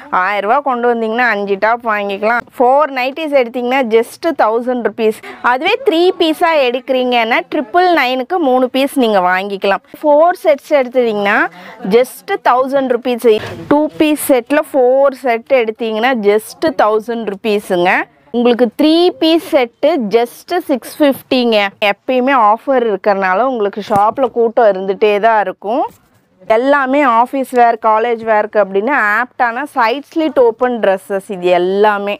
1000 ரூபாய் கொண்டு வந்தீங்கன்னா 5 டாப் வாங்கிக்கலாம். 4 நைட்டிஸ் எடுத்தீங்கன்னா ஜஸ்ட் 1000 rupees. அதுவே 3 பீஸா எடுக்கிறீங்கன்னா 999க்கு 3 பீஸ் நீங்க வாங்கிக்கலாம். 4 செட்ஸ் எடுத்தீங்கன்னா ஜஸ்ட் 1000 rupees. 2 பீஸ் செட்ல 4 செட் எடுத்தீங்கன்னா ஜஸ்ட் 1000 rupeesங்க. உங்களுக்கு 3 பீஸ் செட்டு ஜஸ்ட் 650ங்க. எப்பயுமே ஆஃபர் இருக்கறனால உங்களுக்கு ஷாப்ல கூட்டம் இருந்துட்டே தான் இருக்கும். எல்லாமே ஆஃபீஸ் வேர், காலேஜ் வேர்க்கு அப்படின்னு ஆப்டான சைட் ஸ்லிட் ஓப்பன் ட்ரெஸ்ஸஸ் இது எல்லாமே.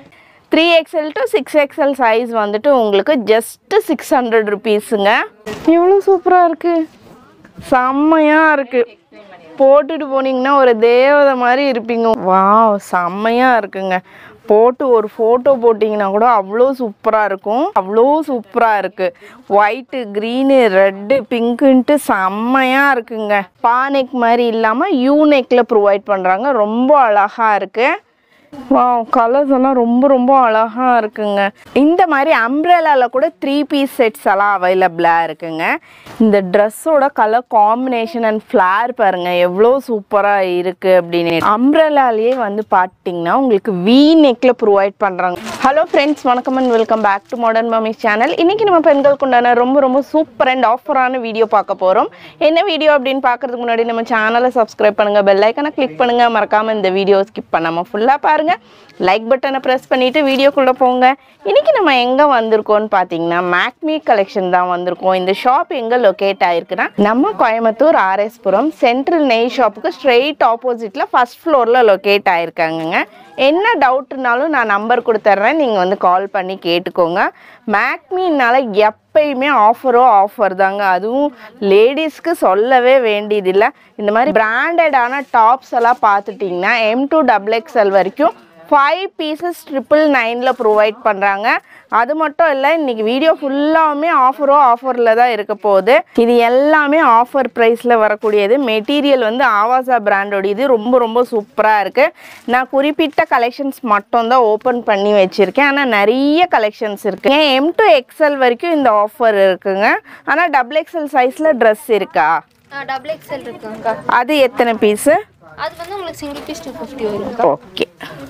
3XL to 6XL சைஸ் வந்துட்டு உங்களுக்கு ஜஸ்ட் 600 rupeesங்க. எவ்வளோ சூப்பராக இருக்குது, செம்மையாக இருக்குது. போட்டுட்டு போனீங்கன்னா ஒரு தேவதை மாதிரி இருப்பீங்க. வாவ், செம்மையாக இருக்குங்க. போட்டு ஒரு ஃபோட்டோ போட்டிங்கன்னா கூட அவ்வளோ சூப்பராக இருக்கும். அவ்வளோ சூப்பராக இருக்குது. ஒயிட்டு, க்ரீனு, ரெட்டு, பிங்க்குன்ட்டு செம்மையாக இருக்குங்க. பானெக் மாதிரி இல்லாமல் யூனெக்கில் ப்ரொவைட் பண்ணுறாங்க. ரொம்ப அழகாக இருக்குது. வாவ், கலர்ஸ் எல்லாம் ரொம்ப ரொம்ப அழகாக இருக்குங்க. இந்த மாதிரி அம்ப்ரெல்லாவில் கூட 3 பீஸ் செட்ஸ் எல்லாம் அவைலபிளாக இருக்குங்க. இந்த ட்ரெஸ்ஸோட கலர் காம்பினேஷன் அண்ட் ஃப்ளார் பாருங்கள் எவ்வளோ சூப்பராக இருக்குது அப்படின்னு. அம்ப்ரெல்லாலேயே வந்து பார்த்திங்கன்னா உங்களுக்கு வி நெக்கில் ப்ரொவைட் பண்ணுறாங்க. ஹலோ ஃப்ரெண்ட்ஸ், வணக்கம் and welcome back to modern mummies channel. இன்றைக்கி நம்ம பெண்களுக்கு உண்டான ரொம்ப ரொம்ப சூப்பர் அண்ட் ஆஃபரான வீடியோ பார்க்க போகிறோம். என்ன வீடியோ அப்படின்னு பார்க்குறதுக்கு முன்னாடி நம்ம சேனலை சப்ஸ்கிரைப் பண்ணுங்கள், பெல் ஐக்கனை கிளிக் பண்ணுங்கள். மறக்காமல் இந்த வீடியோ ஸ்கிப் பண்ணாமல் ஃபுல்லாக பாருங்கள். லைக் பட்டனை ப்ரெஸ் பண்ணிவிட்டு வீடியோக்குள்ளே போங்க. இன்றைக்கி நம்ம எங்கே வந்திருக்கோம்னு பார்த்தீங்கன்னா மேக்மி கலெக்ஷன் தான் வந்திருக்கோம். இந்த ஷாப் எங்கே லொக்கேட் ஆகிருக்குன்னா நம்ம கோயம்புத்தூர் ஆர்எஸ்புரம் சென்ட்ரல் நெய் ஷாப்புக்கு ஸ்ட்ரெயிட் ஆப்போசிட்டில் ஃபஸ்ட் ஃப்ளோரில் லொக்கேட் ஆகிருக்காங்கங்க. என்ன டவுட்னாலும் நான் நம்பர் கொடுத்துட்றேன், நீங்கள் வந்து கால் பண்ணி கேட்டுக்கோங்க. மேக்மினால எப்பயுமே ஆஃபர் தாங்க. அதுவும் லேடிஸ்க்கு சொல்லவே வேண்டியதில்லை. இந்த மாதிரி பிராண்டடான டாப்ஸ் எல்லாம் பார்த்துட்டிங்கன்னா M2XXL வரைக்கும் 5 பீசஸ் 999ல் ப்ரொவைட் பண்ணுறாங்க. அது மட்டும் இல்லை, இன்றைக்கி வீடியோ ஃபுல்லாமே ஆஃபரில் தான் இருக்க போகுது. இது எல்லாமே ஆஃபர் ப்ரைஸில் வரக்கூடியது. மெட்டீரியல் வந்து ஆவாசா பிராண்டோட இது ரொம்ப ரொம்ப சூப்பராக இருக்குது. நான் குறிப்பிட்ட கலெக்ஷன்ஸ் மட்டும்தான் ஓப்பன் பண்ணி வச்சுருக்கேன். ஆனால் நிறைய கலெக்ஷன்ஸ் இருக்குது. M2XL வரைக்கும் இந்த ஆஃபர் இருக்குங்க. ஆனால் XXL சைஸில் ட்ரெஸ் இருக்கா? XXL இருக்குங்க. அது எத்தனை பீஸு? அது வந்து உங்களுக்கு சிங்கிள் பீஸ் 250 வரும். ஓகே.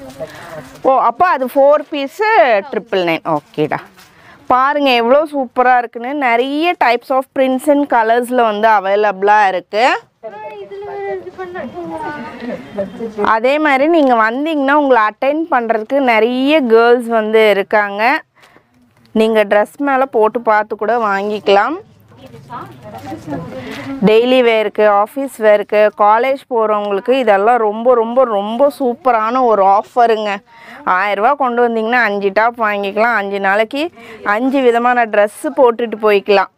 ஓ, அப்போ அது 4 பீஸு 999. ஓகேடா. பாருங்கள் எவ்வளோ சூப்பராக இருக்குன்னு. நிறைய டைப்ஸ் ஆஃப் பிரிண்ட்ஸ் அண்ட் கலர்ஸில் வந்து அவைலபிளாக இருக்குது. அதே மாதிரி நீங்கள் வந்தீங்கன்னா உங்களை அட்டெண்ட் பண்ணுறதுக்கு நிறைய கேர்ள்ஸ் வந்து இருக்காங்க. நீங்கள் ட்ரெஸ் மேலே போட்டு பார்த்து கூட வாங்கிக்கலாம். டெய்லி வேருக்கு, ஆஃபீஸ் வேருக்கு, காலேஜ் போகிறவங்களுக்கு இதெல்லாம் ரொம்ப ரொம்ப ரொம்ப சூப்பரான ஒரு ஆஃபருங்க. 1000 ரூபாய் கொண்டு வந்தீங்கன்னா 5 டாப் வாங்கிக்கலாம். 5 நாளைக்கு 5 விதமான ட்ரெஸ்ஸு போட்டுட்டு போய்க்கலாம்.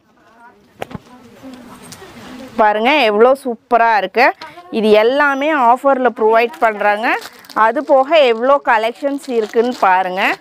பாருங்கள் எவ்வளோ சூப்பராக இருக்குது. இது எல்லாமே ஆஃபரில் ப்ரொவைட் பண்ணுறாங்க. அது போக எவ்வளோ கலெக்ஷன்ஸ் இருக்குதுன்னு பாருங்கள்.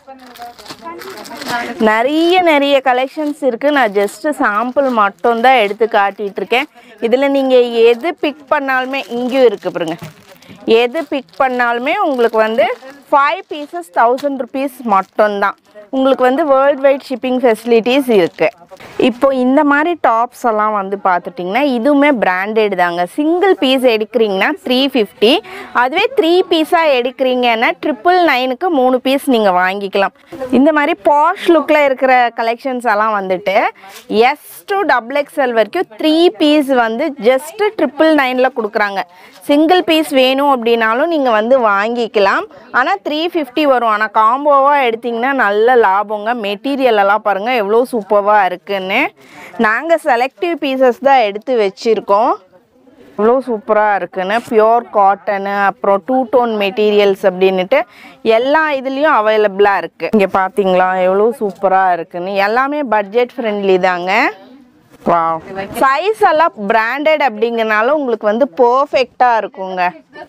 நிறைய கலெக்ஷன்ஸ் இருக்குது. நான் ஜஸ்ட்டு சாம்பிள் மட்டும்தான் எடுத்து காட்டிகிட்ருக்கேன். இதில் நீங்கள் எது பிக் பண்ணாலுமே, இங்கேயும் இருக்குது பாருங்க, எது பிக் பண்ணாலுமே உங்களுக்கு வந்து 5 பீசஸ் 1000 rupees மட்டும்தான். உங்களுக்கு வந்து வேர்ல்டு வைட் ஷிப்பிங் ஃபெசிலிட்டிஸ் இருக்குது. இப்போ இந்த மாதிரி டாப்ஸ் எல்லாம் வந்து பார்த்துட்டிங்கன்னா இதுவுமே பிராண்டட் தாங்க. சிங்கிள் பீஸ் எடுக்கிறீங்கன்னா 350. அதுவே 3 பீஸாக எடுக்கிறீங்கன்னா 999க்கு 3 பீஸ் நீங்கள் வாங்கிக்கலாம். இந்த மாதிரி பாஷ் லுக்கில் இருக்கிற கலெக்ஷன்ஸ் எல்லாம் வந்துட்டு S to XXL வரைக்கும் 3 பீஸ் வந்து ஜஸ்ட்டு 999ல் கொடுக்குறாங்க. சிங்கிள் பீஸ் வேணும் அப்படின்னாலும் நீங்கள் வந்து வாங்கிக்கலாம். ஆனால் 350 வரும். ஆனால் காம்போவாக எடுத்திங்கன்னா நல்ல லாபங்க. மெட்டீரியல் எல்லாம் பாருங்கள் எவ்வளோ சூப்பராக இருக்குன்னு. நாங்கள் செலக்டிவ் பீசஸ் தான் எடுத்து வச்சுருக்கோம். இவ்வளோ சூப்பராக இருக்குன்னு. பியோர் காட்டனு, அப்புறம் 2 டோன் மெட்டீரியல்ஸ் அப்படின்ட்டு எல்லா இதுலேயும் அவைலபிளாக இருக்குது. இங்கே பார்த்தீங்களா எவ்வளோ சூப்பராக இருக்குன்னு. எல்லாமே பட்ஜெட் ஃப்ரெண்ட்லி தாங்க. சைஸ் எல்லாம் பிராண்டட் அப்படிங்கிறனால உங்களுக்கு வந்து பர்ஃபெக்டாக இருக்குங்க.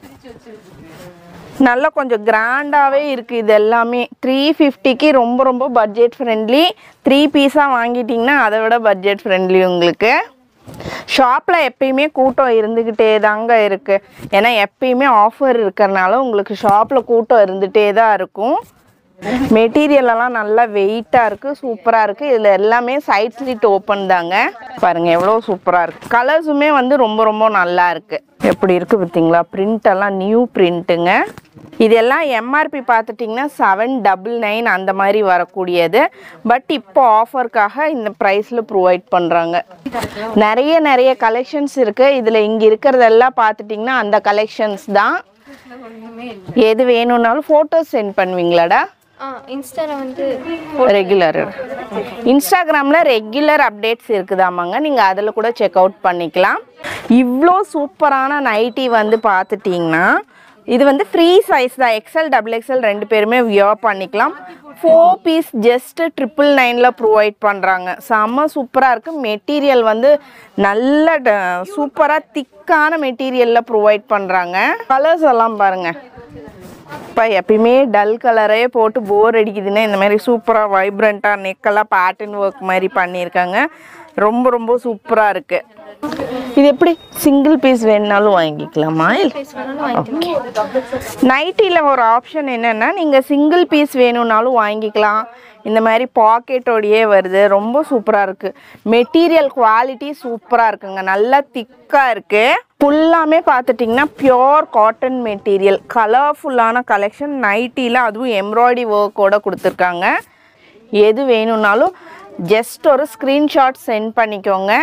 நல்லா கொஞ்சம் கிராண்டாகவே இருக்குது. இது எல்லாமே 350க்கு ரொம்ப ரொம்ப பட்ஜெட் ஃப்ரெண்ட்லி. 3 பீஸாக வாங்கிட்டிங்கன்னா அதை விட பட்ஜெட் ஃப்ரெண்ட்லி உங்களுக்கு. ஷாப்பில் எப்பயுமே கூட்டம் இருந்துக்கிட்டே தாங்க இருக்குது. ஏன்னா எப்பயுமே ஆஃபர் இருக்கிறனால உங்களுக்கு ஷாப்பில் கூட்டம் இருந்துகிட்டே தான் இருக்கும். மெட்டீரியல் எல்லாம் நல்லா வெயிட்டாக இருக்குது, சூப்பராக இருக்குது. இதில் எல்லாமே சைட் ஸ்லிட் ஓப்பன் தாங்க. பாருங்கள் எவ்வளோ சூப்பராக இருக்குது. கலர்ஸுமே வந்து ரொம்ப ரொம்ப நல்லா இருக்குது. எப்படி இருக்குது பார்த்தீங்களா? பிரிண்ட் எல்லாம் நியூ பிரிண்ட்டுங்க. இதெல்லாம் எம்ஆர்பி பார்த்துட்டிங்கன்னா 799 அந்த மாதிரி வரக்கூடியது. பட் இப்போ ஆஃபருக்காக இந்த ப்ரைஸில் ப்ரொவைட் பண்ணுறாங்க. நிறைய கலெக்ஷன்ஸ் இருக்குது. இதில் இங்கே இருக்கிறதெல்லாம் பார்த்துட்டிங்கன்னா அந்த கலெக்ஷன்ஸ் தான். எது வேணும்னாலும் ஃபோட்டோஸ் சென்ட் பண்ணுவீங்களாடா? இன்ஸ்டால வந்து இன்ஸ்டாகிராமில் ரெகுலர் அப்டேட்ஸ் இருக்குதாமாங்க. நீங்கள் அதில் கூட செக் அவுட் பண்ணிக்கலாம். இவ்வளோ சூப்பரான நைட்டி வந்து பார்த்துட்டிங்கன்னா இது வந்து ஃப்ரீ சைஸ் தான். XL XXL ரெண்டு பேருமே வியர் பண்ணிக்கலாம். 4 பீஸ் ஜஸ்ட் 999 ப்ரொவைட் பண்ணுறாங்க. செம்ம சூப்பராக இருக்குது. மெட்டீரியல் வந்து நல்ல சூப்பராக திக்கான மெட்டீரியலில் ப்ரொவைட் பண்ணுறாங்க. கலர்ஸ் எல்லாம் பாருங்கள். இப்போ எப்பயுமே டல் கலரே போட்டு போர் அடிக்குதுன்னா இந்த மாதிரி சூப்பராக வைப்ரண்ட்டாக நெக்கெல்லாம் பேட்டர்ன் ஒர்க் மாதிரி பண்ணியிருக்காங்க. ரொம்ப ரொம்ப சூப்பராக இருக்குது. இது எப்படி சிங்கிள் பீஸ் வேணுனாலும் வாங்கிக்கலாமா? ஓகே. நைட்டியில் ஒரு ஆப்ஷன் என்னென்னா நீங்கள் சிங்கிள் பீஸ் வேணும்னாலும் வாங்கிக்கலாம். இந்த மாதிரி பாக்கெட்டோடையே வருது. ரொம்ப சூப்பராக இருக்குது. மெட்டீரியல் குவாலிட்டி சூப்பராக இருக்குங்க. நல்லா திக்காக இருக்குது. ஃபுல்லாமே பார்த்துட்டிங்கன்னா பியோர் காட்டன் மெட்டீரியல். கலர்ஃபுல்லான கலெக்ஷன் நைட்டியில், அதுவும் எம்ப்ராய்டரி ஒர்க்கோடு கொடுத்துருக்காங்க. எது வேணும்னாலும் ஜஸ்ட் ஒரு ஸ்க்ரீன்ஷாட் சென்ட் பண்ணிக்கோங்க.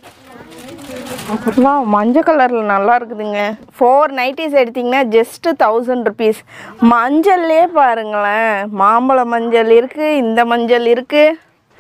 வா, மஞ்சள் கலரில் நல்லா இருக்குதுங்க. 4 நைட்டிஸ் எடுத்திங்கன்னா ஜஸ்ட் 1000 ருபீஸ். மஞ்சள்லே பாருங்களேன், மாம்பழ மஞ்சள் இருக்குது, இந்த மஞ்சள் இருக்குது.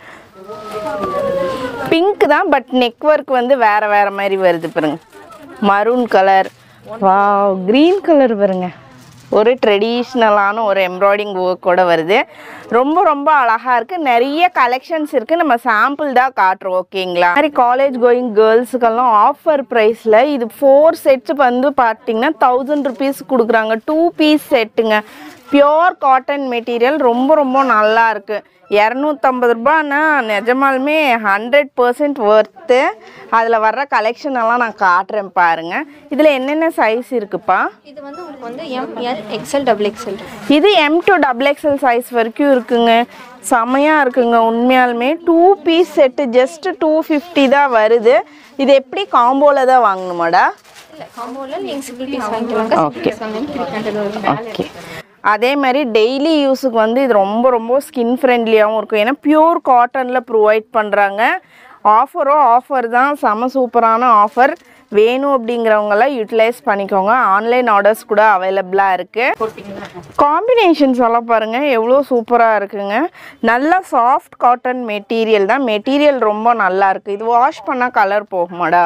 பிங்க் தான், பட் நெக் ஒர்க் வந்து வேறு மாதிரி வருது பாருங்க. மரூன் கலர், வா, க்ரீன் கலர் பாருங்க. ஒரு ட்ரெடிஷ்னலான ஒரு எம்ப்ராய்டிங் ஒர்க்கோட வருது. ரொம்ப ரொம்ப அழகாக இருக்குது. நிறைய கலெக்ஷன்ஸ் இருக்குது. நம்ம சாம்பிள் தான் காட்டுறோம். ஓகேங்களா? மாதிரி காலேஜ் கோயிங் கேர்ள்ஸுக்கெல்லாம் ஆஃபர் ப்ரைஸில் இது 4 செட்ஸ் வந்து பார்த்தீங்கன்னா 1000 ருபீஸ் கொடுக்குறாங்க. 2 பீஸ் செட்டுங்க. Pure cotton material. ரொம்ப ரொம்ப நல்லா இருக்குது. 250 ரூபான்னா நிஜமாலுமே 100% ஒர்த்து. அதில் வர்ற கலெக்ஷன் எல்லாம் நான் காட்டுறேன் பாருங்கள். இதில் என்னென்ன சைஸ் இருக்குப்பா? இது வந்து உங்களுக்கு வந்து ML XL XXL. இது M to XXL சைஸ் வரைக்கும் இருக்குங்க. செமையாக இருக்குங்க உண்மையாலுமே. 2 பீஸ் செட்டு ஜஸ்ட் 250 தான் வருது. இது எப்படி காம்போவில் தான் வாங்கணுமாடா? இல்லை, காம்போவில் நீங்கள் சிங்கிள் பீஸ் வாங்கிக்கலாங்க. ஓகே 300 வரும். ஓகே. அதே மாதிரி டெய்லி யூஸுக்கு வந்து இது ரொம்ப ரொம்ப ஸ்கின் ஃப்ரெண்ட்லியாகவும் இருக்கும். ஏன்னா பியூர் காட்டனில் ப்ரொவைட் பண்ணுறாங்க. ஆஃபர் தான். செம சூப்பரான ஆஃபர். வேணும் அப்படிங்கிறவங்களாம் யூட்டிலைஸ் பண்ணிக்கோங்க. ஆன்லைன் ஆர்டர்ஸ் கூட அவைலபிளாக இருக்குது. காம்பினேஷன்ஸ் எல்லாம் பாருங்கள் எவ்வளோ சூப்பராக இருக்குங்க. நல்லா சாஃப்ட் காட்டன் மெட்டீரியல் தான். மெட்டீரியல் ரொம்ப நல்லா இருக்குது. இது வாஷ் பண்ணால் கலர் போகுமாடா?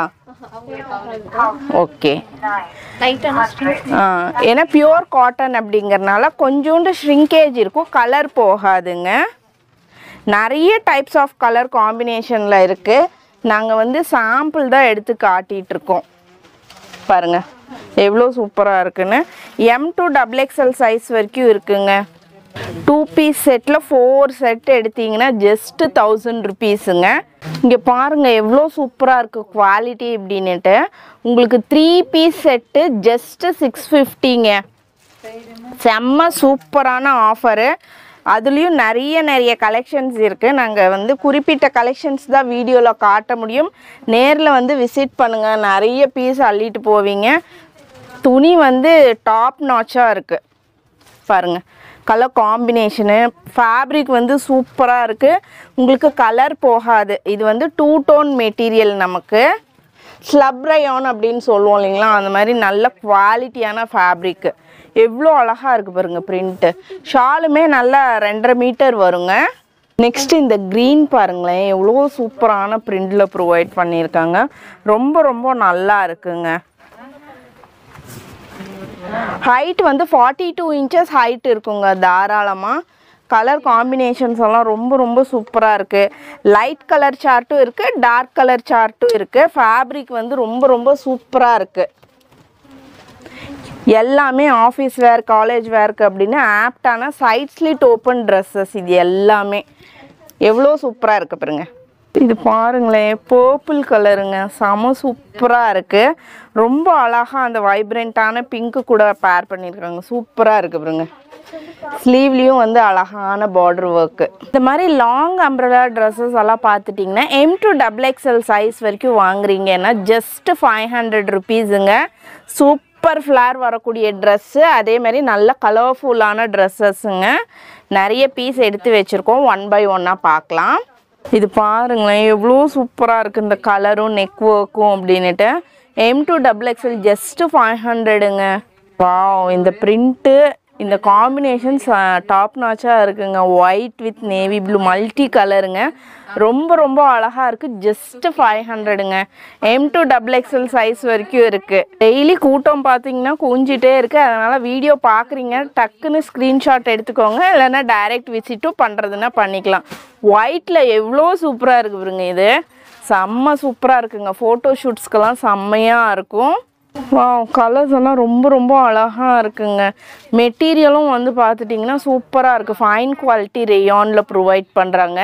ஓகே. ஏன்னா பியூர் காட்டன் அப்படிங்கிறனால கொஞ்சோண்டு ஷ்ரிங்கேஜ் இருக்கும், கலர் போகாதுங்க. நிறைய டைப்ஸ் ஆஃப் கலர் காம்பினேஷனில் இருக்குது. நாங்கள் வந்து சாம்பிள் தான் எடுத்து காட்டிகிட்ருக்கோம். பாருங்கள் எவ்வளோ சூப்பராக இருக்குன்னு. M to XXL சைஸ் வரைக்கும் இருக்குங்க. 2 பீஸ் செட்டில் 4 செட் எடுத்திங்கன்னா ஜஸ்ட் 1000 ருபீஸுங்க. இங்கே பாருங்கள் எவ்வளோ சூப்பராக இருக்குது குவாலிட்டி இப்படின்னுட்டு. உங்களுக்கு 3 பீஸ் செட்டு ஜஸ்ட்டு 650ங்க. செம்ம சூப்பரான ஆஃபரு. அதுலேயும் நிறைய கலெக்ஷன்ஸ் இருக்குது. நாங்கள் வந்து குறிப்பிட்ட கலெக்ஷன்ஸ் தான் வீடியோவில் காட்ட முடியும். நேரில் வந்து விசிட் பண்ணுங்கள். நிறைய பீஸ் அள்ளிட்டு போவீங்க. துணி வந்து டாப் நாச்சாக இருக்குது பாருங்கள். கலர் காம்பினேஷனு, ஃபேப்ரிக் வந்து சூப்பராக இருக்குது. உங்களுக்கு கலர் போகாது. இது வந்து 2 டோன் மெட்டீரியல். நமக்கு ஸ்லப் ரயான் அப்படின்னு சொல்லுவோம் இல்லைங்களா, அந்த மாதிரி நல்ல குவாலிட்டியான ஃபேப்ரிக்கு. எவ்வளோ அழகாக இருக்குது பாருங்கள் பிரிண்ட்டு. ஷாலுமே நல்லா 2.5 மீட்டர் வருங்க. நெக்ஸ்ட் இந்த க்ரீன் பாருங்களேன், எவ்வளோ சூப்பரான பிரிண்டில் ப்ரொவைட் பண்ணியிருக்காங்க. ரொம்ப ரொம்ப நல்லா இருக்குங்க. ஹைட் வந்து 42 இன்ச்சஸ் ஹைட் இருக்குங்க தாராளமாக. கலர் காம்பினேஷன்ஸ் எல்லாம் ரொம்ப ரொம்ப சூப்பராக இருக்குது. லைட் கலர் சார்ட்டும் இருக்குது, டார்க் கலர் சார்ட்டும் இருக்குது. ஃபேப்ரிக் வந்து ரொம்ப ரொம்ப சூப்பராக இருக்குது. எல்லாமே ஆஃபீஸ் வேர், காலேஜ் வேர்க்கு அப்படின்னு ஆப்டான சைட் ஸ்லிட் ஓப்பன் ட்ரெஸ்ஸஸ். இது எல்லாமே எவ்வளோ சூப்பராக இருக்குது பாருங்க. இது பாருங்களேன், பர்பிள் கலருங்க. செம சூப்பராக இருக்குது. ரொம்ப அழகாக அந்த வைப்ரண்ட்டான பிங்க்கு கூட பேர் பண்ணியிருக்காங்க. சூப்பராக இருக்குது பாருங்க. ஸ்லீவ்லேயும் வந்து அழகான பார்டர் ஒர்க்கு. இந்த மாதிரி லாங் அம்ப்ரெல்லா ட்ரெஸ்ஸஸ் எல்லாம் பார்த்துட்டிங்கன்னா M2XXL சைஸ் வரைக்கும் வாங்குறீங்கன்னா ஜஸ்ட் 500 ருபீஸுங்க. சூப்பர் ஃப்ளார் வரக்கூடிய ட்ரெஸ்ஸு, அதே மாதிரி நல்ல கலர்ஃபுல்லான ட்ரெஸ்ஸஸ்ஸுங்க. நிறைய பீஸ் எடுத்து வச்சுருக்கோம், 1 by 1 பார்க்கலாம். இது பாருங்களேன் எவ்வளோ சூப்பராக இருக்குது இந்த கலரும் நெக் ஒர்க்கும் அப்படின்னுட்டு. M2XXL ஜஸ்ட்டு 500ங்க. வாவ், இந்த பிரிண்ட்டு இந்த காம்பினேஷன்ஸ் டாப் நாச்சாக இருக்குங்க. White with navy blue multi கலருங்க. ரொம்ப ரொம்ப அழகாக இருக்குது. ஜஸ்ட்டு 500ங்க. M2XXL சைஸ் வரைக்கும் இருக்குது. டெய்லி கூட்டம் பார்த்தீங்கன்னா குஞ்சிட்டே இருக்குது. அதனால் வீடியோ பார்க்குறீங்க டக்குன்னு ஸ்க்ரீன்ஷாட் எடுத்துக்கோங்க, இல்லைன்னா டைரக்ட் விசிட்டும் பண்ணுறதுன்னா பண்ணிக்கலாம். ஒயிட்டில் எவ்வளோ சூப்பராக இருக்குது பாருங்க. இது செம்ம சூப்பராக இருக்குங்க. ஃபோட்டோ ஷூட்ஸ்க்கெல்லாம் செம்மையாக இருக்கும். கலர்ஸ் எல்லாம் ரொம்ப ரொம்ப அழகாக இருக்குங்க. மெட்டீரியலும் வந்து பார்த்துட்டிங்கன்னா சூப்பராக இருக்குது. ஃபைன் குவாலிட்டி ரேயானில் ப்ரொவைட் பண்ணுறாங்க.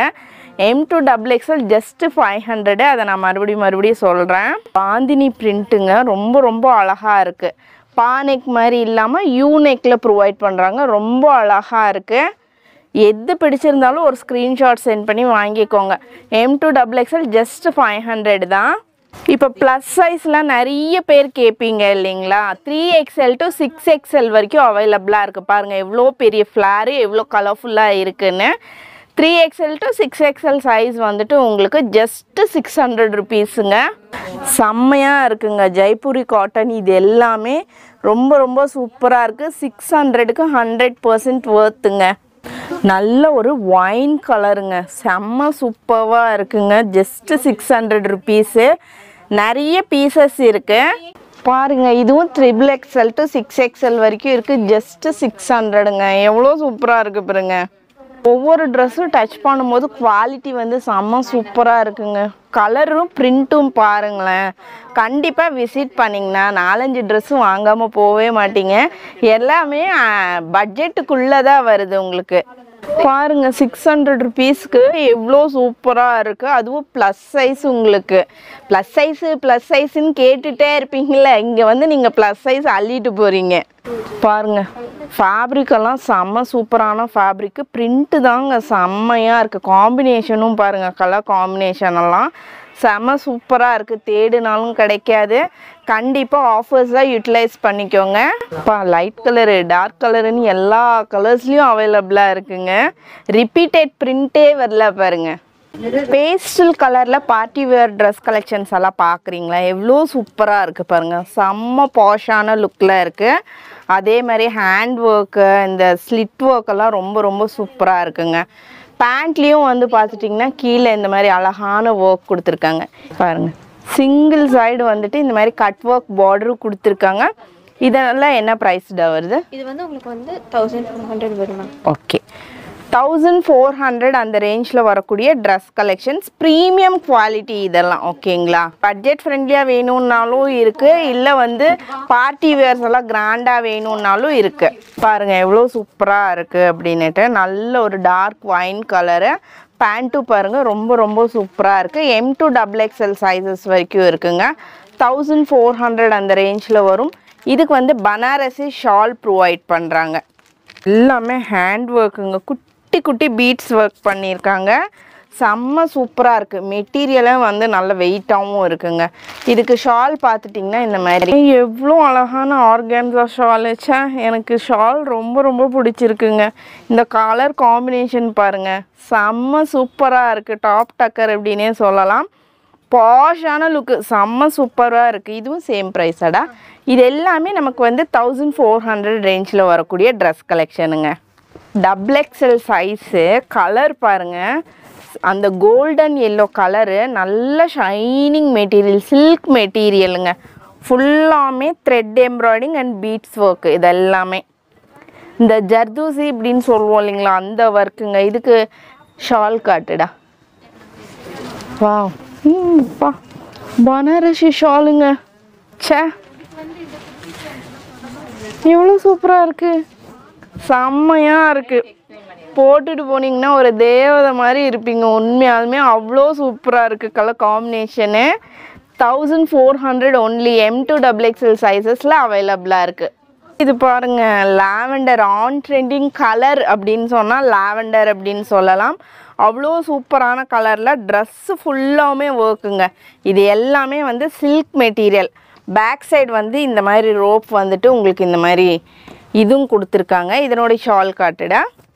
M2XXL just 500. அதை நான் மறுபடியும் சொல்கிறேன். பாந்தினி பிரிண்ட்டுங்க. ரொம்ப ரொம்ப அழகாக இருக்குது. பானெக் மாதிரி இல்லாமல் யூனெக்கில் ப்ரொவைட் பண்ணுறாங்க. ரொம்ப அழகாக இருக்குது. எது பிடிச்சிருந்தாலும் ஒரு ஸ்க்ரீன்ஷாட் சென்ட் பண்ணி வாங்கிக்கோங்க. M2XXL ஜஸ்ட்டு 500 தான். இப்போ ப்ளஸ் சைஸ்லாம் நிறைய பேர் கேட்பீங்க இல்லைங்களா? 3XL to 6XL வரைக்கும் அவைலபிளாக இருக்குது. பாருங்கள் எவ்வளோ பெரிய ஃப்ளாரு, எவ்வளோ கலர்ஃபுல்லாக இருக்குன்னு. 3XL to 6XL சைஸ் வந்துட்டு உங்களுக்கு ஜஸ்ட்டு 600 ருபீஸுங்க. செம்மையாக இருக்குங்க. ஜெய்ப்பூரி காட்டன் இது எல்லாமே ரொம்ப ரொம்ப சூப்பராக இருக்குது. 600க்கு 100% ஒர்த்துங்க. நல்ல ஒரு ஒயின் கலருங்க. செம்ம சூப்பராக இருக்குங்க. Just 600 rupees. நிறைய பீசஸ் இருக்குது பாருங்க. இதுவும் XXL to 6XL வரைக்கும் இருக்குது. ஜஸ்ட்டு 600ங்க. எவ்வளோ சூப்பராக இருக்குது பாருங்க. ஒவ்வொரு ட்ரெஸ்ஸும் டச் பண்ணும்போது குவாலிட்டி வந்து செம்ம சூப்பராக இருக்குங்க. கலரும் பிரிண்ட்டும் பாருங்களேன். கண்டிப்பாக விசிட் பண்ணிங்கன்னா 4-5 ட்ரெஸ்ஸும் வாங்காமல் போகவே மாட்டீங்க. எல்லாமே பட்ஜெட்டுக்குள்ளே தான் வருது உங்களுக்கு. பாருங்க 600 ருபீஸ்க்கு எவ்வளோ சூப்பராக இருக்குது. அதுவும் ப்ளஸ் சைஸ். உங்களுக்கு ப்ளஸ் சைஸுன்னு கேட்டுகிட்டே இருப்பீங்களே, இங்கே வந்து நீங்கள் ப்ளஸ் சைஸ் அள்ளிட்டு போகிறீங்க. பாருங்க ஃபேப்ரிக்கெல்லாம் செம்ம சூப்பரான ஃபேப்ரிக்கு. பிரிண்ட்டு தாங்க செம்மையாக இருக்குது. காம்பினேஷனும் பாருங்கள், கலர் காம்பினேஷனெல்லாம் செம்ம சூப்பராக இருக்குது. தேடினாலும் கிடைக்காது. கண்டிப்பாக ஆஃபர்ஸாக யூட்டிலைஸ் பண்ணிக்கோங்க. இப்போ லைட் கலரு, டார்க் கலருன்னு எல்லா கலர்ஸ்லேயும் அவைலபிளாக இருக்குங்க. ரிப்பீட்டட் பிரிண்ட்டே வரல பாருங்க. பேஸ்டல் கலரில் பார்ட்டி வேர் ட்ரெஸ் கலெக்ஷன்ஸ் எல்லாம் பார்க்குறீங்களா? எவ்வளோ சூப்பராக இருக்குது பாருங்கள். செம்ம பாஷான லுக்கில் இருக்குது. அதே மாதிரி ஹேண்ட் ஒர்க்கு, இந்த ஸ்லிட் ஒர்க்கெல்லாம் ரொம்ப ரொம்ப சூப்பராக இருக்குங்க. பேண்ட்லேயும் வந்து பார்த்துட்டிங்கன்னா கீழே இந்த மாதிரி அழகான ஒர்க் கொடுத்துருக்காங்க பாருங்கள். சிங்கிள் சைடு வந்துட்டு இந்த மாதிரி கட் ஒர்க் பார்டரும் கொடுத்துருக்காங்க. இதெல்லாம் என்ன ப்ரைஸ்டா வருது? இது வந்து உங்களுக்கு வந்து 1400 வரும். ஓகே, 1400 அந்த ரேஞ்சில் வரக்கூடிய ட்ரெஸ் கலெக்ஷன்ஸ். ப்ரீமியம் குவாலிட்டி இதெல்லாம். ஓகேங்களா? பட்ஜெட் ஃப்ரெண்ட்லியாக வேணும்னாலும் இருக்குது, இல்லை வந்து பார்ட்டி வேர்ஸ் எல்லாம் கிராண்டாக வேணும்னாலும் இருக்குது. பாருங்கள் எவ்வளோ சூப்பராக இருக்குது அப்படின்னுட்டு. நல்ல ஒரு டார்க் ஒயின் கலரு. பேண்ட்டும் பாருங்கள் ரொம்ப ரொம்ப சூப்பராக இருக்குது. M2XXL சைஸஸ் வரைக்கும் இருக்குங்க. 1400 அந்த ரேஞ்சில் வரும். இதுக்கு வந்து பனாரசி ஷால் ப்ரொவைட் பண்ணுறாங்க. எல்லாமே ஹேண்ட் ஒர்க்குங்க. குட்டி குட்டி பீட்ஸ் ஒர்க் பண்ணியிருக்காங்க. செம்ம சூப்பராக இருக்குது. மெட்டீரியலும் வந்து நல்ல வெயிட்டாகவும் இருக்குங்க. இதுக்கு ஷால் பார்த்துட்டிங்கன்னா இந்த மாதிரி எவ்வளோ அழகான ஆர்கான்ஸா ஷால் வச்சா. எனக்கு ஷால் ரொம்ப ரொம்ப பிடிச்சிருக்குங்க. இந்த கலர் காம்பினேஷன் பாருங்கள், செம்ம சூப்பராக இருக்குது. டாப் டக்கர் அப்படின்னே சொல்லலாம். பாஷான லுக்கு, செம்ம சூப்பராக இருக்குது. இதுவும் சேம் ப்ரைஸாடா? இது எல்லாமே நமக்கு வந்து 1400 ரேஞ்சில் வரக்கூடிய ட்ரெஸ் கலெக்ஷனுங்க. XXL size. கலர் பாருங்கள், அந்த கோல்டன் எல்லோ கலரு. நல்ல ஷைனிங் மெட்டீரியல், சில்க் மெட்டீரியலுங்க. ஃபுல்லாமே thread embroidery and beads work. இது எல்லாமே இந்த ஜர்தூசி இப்படின்னு சொல்லுவோம் இல்லைங்களா, அந்த ஒர்க்குங்க. இதுக்கு ஷால் காட்டுடா. வா பா, பனாரசி ஷாலுங்க. சே, எவ்வளோ சூப்பராக இருக்குது. செம்மையாக இருக்குது. போட்டுட்டு போனீங்கன்னா ஒரு தேவதை மாதிரி இருப்பீங்க. உண்மையாலுமே அவ்வளோ சூப்பராக இருக்குது கலர் காம்பினேஷனு. 1400 ஒன்லி. M2XXL சைஸஸில் அவைலபிளாக இருக்குது. இது பாருங்க லாவெண்டர் ஆன் ட்ரெண்டிங் கலர் அப்படின்னு சொன்னால் லாவெண்டர் அப்படின்னு சொல்லலாம். அவ்வளோ சூப்பரான கலரில் ட்ரெஸ்ஸு ஃபுல்லாகவுமே ஒர்க்குங்க. இது எல்லாமே வந்து சில்க் மெட்டீரியல். பேக் சைடு வந்து இந்த மாதிரி ரோப் வந்துட்டு உங்களுக்கு இந்த மாதிரி இதுவும் கொடுத்துருக்காங்க. இதனுடைய ஷால் காட்டுட.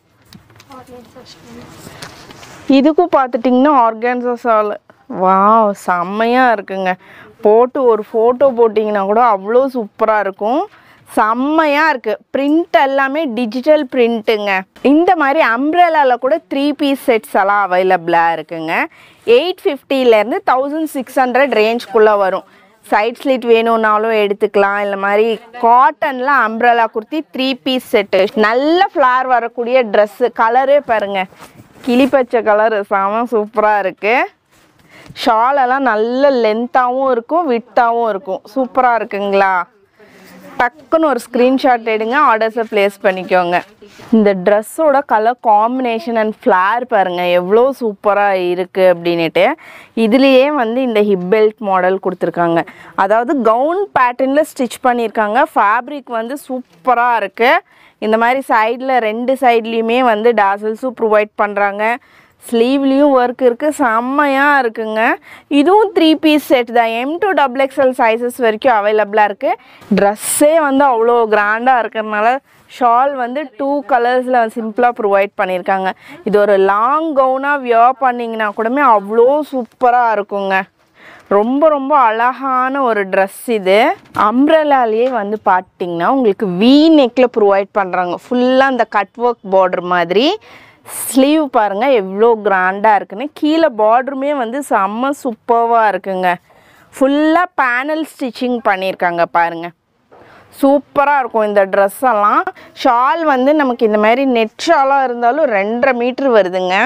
இதுக்கும் பார்த்துட்டிங்கன்னா ஆர்கான்சா ஷால். வாவ் செம்மையாக இருக்குங்க. போட்டு ஒரு ஃபோட்டோ போட்டிங்கன்னா கூட அவ்வளோ சூப்பராக இருக்கும். செம்மையாக இருக்குது. பிரிண்ட் எல்லாமே டிஜிட்டல் பிரிண்ட்டுங்க. இந்த மாதிரி அம்ப்ரெல்லாவில் கூட 3 பீஸ் செட்ஸ் எல்லாம் அவைலபிளாக இருக்குங்க. 850லேருந்து 1600 ரேஞ்ச்குள்ளே வரும். சைட் ஸ்லிட் வேணும்னாலும் எடுத்துக்கலாம். இல்லை மாதிரி காட்டனில் அம்ப்ரெல்லா குர்த்தி 3 பீஸ் செட்டு. நல்ல ஃப்ளார் வரக்கூடிய ட்ரெஸ்ஸு. கலரே பாருங்கள் கிளிப்பச்சை கலரு செம சூப்பராக இருக்குது. ஷாலெல்லாம் நல்ல லென்த்தாகவும் இருக்கும் விட்டாகவும் இருக்கும். சூப்பராக இருக்குங்களா? டக்குன்னு ஒரு ஸ்க்ரீன்ஷாட் எடுங்க, ஆர்டர்ஸை ப்ளேஸ் பண்ணிக்கோங்க. இந்த ட்ரெஸ்ஸோட கலர் காம்பினேஷன் அண்ட் ஃப்ளார் பாருங்கள் எவ்வளோ சூப்பராக இருக்குது அப்படின்ட்டு. இதுலேயே வந்து இந்த ஹிப் பெல்ட் மாடல் கொடுத்துருக்காங்க. அதாவது கவுன் பேட்டர்னில் ஸ்டிச் பண்ணியிருக்காங்க. ஃபேப்ரிக் வந்து சூப்பராக இருக்குது. இந்த மாதிரி சைடில் 2 சைட்லேயுமே வந்து டாசல்ஸும் ப்ரொவைட் பண்ணுறாங்க. ஸ்லீவ்லேயும் ஒர்க் இருக்குது. செம்மையாக இருக்குங்க. இதுவும் 3 பீஸ் செட் தான். M to XXL சைஸஸ் வரைக்கும் அவைலபிளாக இருக்குது. ட்ரெஸ்ஸே வந்து அவ்வளோ கிராண்டாக இருக்கிறதுனால ஷால் வந்து 2 கலர்ஸில் சிம்பிளாக ப்ரொவைட் பண்ணியிருக்காங்க. இது ஒரு லாங் கவுனாக வியர் பண்ணிங்கன்னா கூடமே அவ்வளோ சூப்பராக இருக்குங்க. ரொம்ப ரொம்ப அழகான ஒரு ட்ரெஸ் இது. அம்ப்ரெல்லாலேயே வந்து பார்த்திங்கன்னா உங்களுக்கு V நெக்கில் ப்ரொவைட் பண்ணுறாங்க. ஃபுல்லாக அந்த கட் ஒர்க் பார்டர் மாதிரி. ஸ்லீவ் பாருங்கள் எவ்வளோ கிராண்டாக இருக்குன்னு. கீழே பார்டருமே வந்து செம்ம சூப்பராக இருக்குங்க. ஃபுல்லாக பேனல் ஸ்டிச்சிங் பண்ணியிருக்காங்க பாருங்கள். சூப்பராக இருக்கும் இந்த ட்ரெஸ்ஸெல்லாம். ஷால் வந்து நமக்கு இந்த மாதிரி நெட் ஷாலாக இருந்தாலும் 2.5 மீட்ரு வருதுங்க.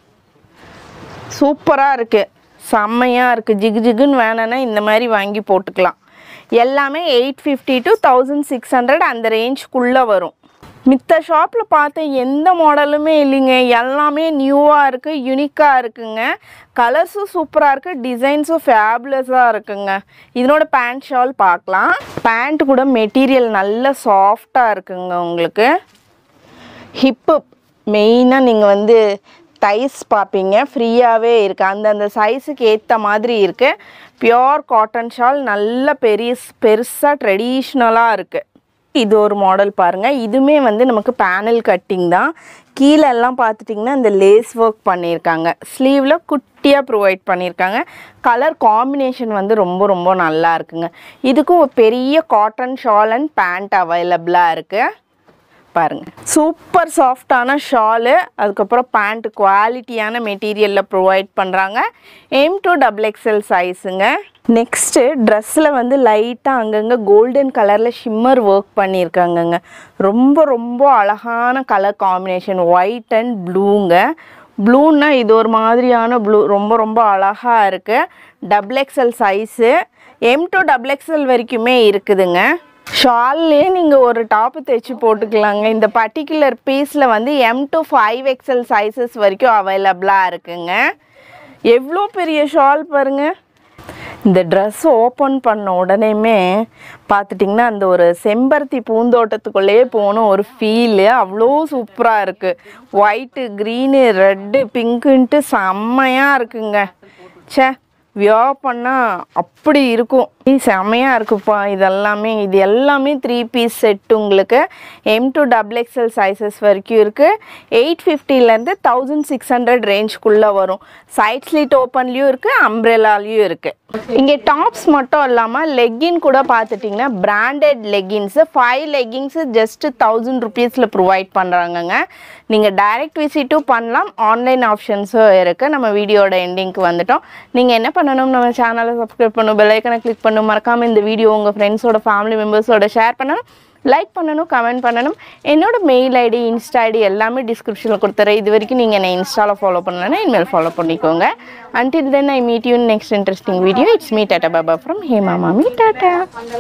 சூப்பராக இருக்குது. செம்மையாக இருக்குது. ஜிகு ஜிகுன்னு வேணும்னா இந்த மாதிரி வாங்கி போட்டுக்கலாம். எல்லாமே 850 to 1600 அந்த ரேஞ்சுக்குள்ளே வரும். மித்த ஷாப்பில் பார்த்த எந்த மாடலுமே இல்லைங்க. எல்லாமே நியூவாக இருக்குது, யூனிக்காக இருக்குங்க. கலர்ஸும் சூப்பராக இருக்குது, டிசைன்ஸும் ஃபேபுலஸாக இருக்குங்க. இதனோட பேண்ட் ஷால் பார்க்கலாம். பேண்ட் கூட மெட்டீரியல் நல்ல சாஃப்டாக இருக்குங்க. உங்களுக்கு ஹிப்பு மெயினாக நீங்கள் வந்து தைஸ் பார்ப்பீங்க, ஃப்ரீயாகவே இருக்குது. அந்தந்த சைஸுக்கு ஏற்ற மாதிரி இருக்குது. பியோர் காட்டன் ஷால் நல்ல பெருசாக ட்ரெடிஷ்னலாக இருக்குது. இது ஒரு மாடல் பாருங்கள். இதுவுமே வந்து நமக்கு பேனல் கட்டிங் தான். கீழெல்லாம் பார்த்துட்டிங்கன்னா இந்த லேஸ் ஒர்க் பண்ணியிருக்காங்க. ஸ்லீவில் குட்டியாக ப்ரொவைட் பண்ணியிருக்காங்க. கலர் காம்பினேஷன் வந்து ரொம்ப ரொம்ப நல்லா இருக்குங்க. இதுக்கும் ஒரு பெரிய காட்டன் ஷால் அண்ட் பேண்ட் அவைலபிளாக இருக்குது பாருங்கள். சூப்பர் சாஃப்டான ஷாலு. அதுக்கப்புறம் பேண்ட் குவாலிட்டியான மெட்டீரியலில் ப்ரொவைட் பண்ணுறாங்க. M to XXL சைஸுங்க. நெக்ஸ்ட்டு ட்ரெஸ்ஸில் வந்து லைட்டாக அங்கங்கே கோல்டன் கலரில் ஷிம்மர் ஒர்க் பண்ணியிருக்காங்கங்க. ரொம்ப ரொம்ப அழகான கலர் காம்பினேஷன். ஒயிட் அண்ட் ப்ளூங்க. ப்ளூன்னா இது ஒரு மாதிரியான ப்ளூ. ரொம்ப ரொம்ப அழகாக இருக்குது. XXL size. M to XXL வரைக்குமே இருக்குதுங்க. ஷால்லே நீங்கள் ஒரு டாப்பு தைச்சி போட்டுக்கலாங்க. இந்த பர்டிகுலர் பீஸில் வந்து M to 5XL சைஸஸ் வரைக்கும் அவைலபிளாக இருக்குங்க. எவ்வளோ பெரிய ஷால் பாருங்கள். இந்த ட்ரெஸ் ஓப்பன் பண்ண உடனேமே பார்த்துட்டிங்கன்னா அந்த ஒரு செம்பருத்தி பூந்தோட்டத்துக்குள்ளேயே போகணும் ஒரு ஃபீலு. அவ்வளோ சூப்பராக இருக்குது. ஒயிட்டு, க்ரீனு, ரெட்டு, பிங்க்குன்ட்டு செம்மையாக இருக்குங்க. சே வியர் பண்ணால் அப்படி இருக்கும். செம்மையாக இருக்குப்பா. இது எல்லாமே 3 பீஸ் செட். உங்களுக்கு M to XXL சைஸஸ் வரைக்கும் இருக்குது. 850லேருந்து 1600 ரேஞ்சுக்குள்ளே வரும். சைட் ஸ்லிட் ஓப்பன்லேயும் இருக்குது, அம்ப்ரெல்லாலையும் இருக்குது. இங்கே டாப்ஸ் மட்டும் இல்லாமல் லெக்கின் கூட பார்த்துட்டிங்கன்னா பிராண்டட் லெக்கின்ஸு 5 லெக்கின்ஸு ஜஸ்ட்டு 1000 ருபீஸில் ப்ரொவைட் பண்ணுறாங்கங்க. நீங்கள் டைரக்ட் விசிட்டும் பண்ணலாம், ஆன்லைன் ஆப்ஷன்ஸும் இருக்குது. நம்ம வீடியோட எண்டிங்க்கு வந்துட்டோம். நீங்கள் என்ன பண்ணணும், நம்ம சேனலை சப்ஸ்கிரைப் பண்ணணும், பெல் ஐக்கனை கிளிக் பண்ணணும். மறக்காமல் இந்த வீடியோ உங்கள் ஃப்ரெண்ட்ஸோட ஃபேமிலி மெம்பர்ஸோட ஷேர் பண்ணணும், லைக் பண்ணணும், கமெண்ட் பண்ணணும். என்னோட மெயில் ஐடி, இன்ஸ்டா ஐடி எல்லாமே டிஸ்கிரிப்ஷனில் கொடுத்துறேன். இது வரைக்கும் நீங்கள் என்னை இன்ஸ்டாவில் ஃபாலோ பண்ணலன்னா இனிமேல் ஃபாலோ பண்ணிக்கோங்க. Until then, I meet you in next interesting video. It's me, Tata Baba from Hema Mami. Tata.